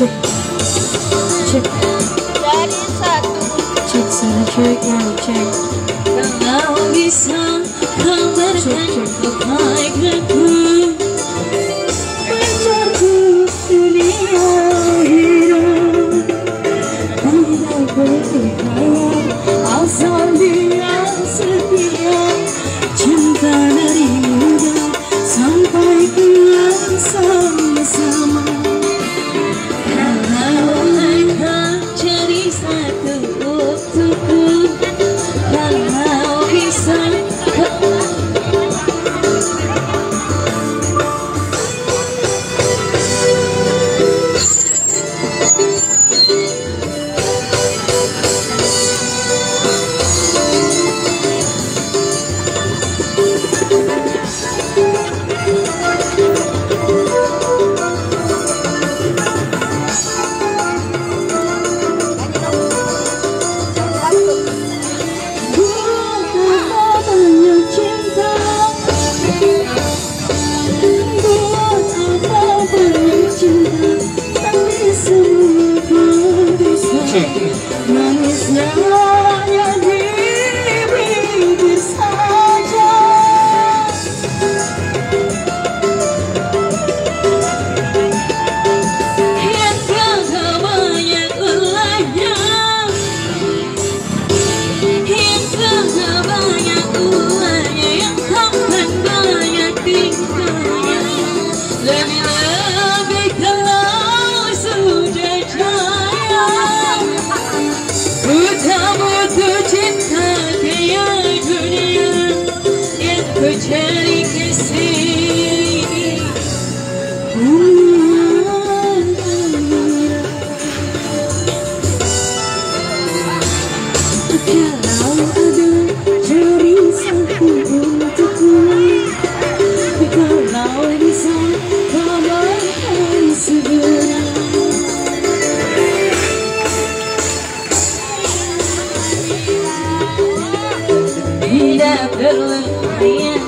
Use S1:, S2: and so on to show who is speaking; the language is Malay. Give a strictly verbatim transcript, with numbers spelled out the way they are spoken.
S1: Cek, cek,
S2: Dari satu.
S1: cek sana cek yang cek.
S3: Kalau bisa kau berikan kebaikanku, pacarku dunia hidup. Tidak berhayal asal dia setia, cinta dari muda sampai tua sama-sama. Kalau mereka jadi satu untukku, kalau bisa manisnya hanya di bibir saja. Yang kau banyak ulahnya, yang kau banyak ulahnya, yang kau banyak tingkahnya. Lebih-lebih kalau sudah jaya, tak butuh cinta kaya dunia yang ku cari kesini. Kalau ada cari satu untukku, kalau bisa kabarkan segera. Tidak perlu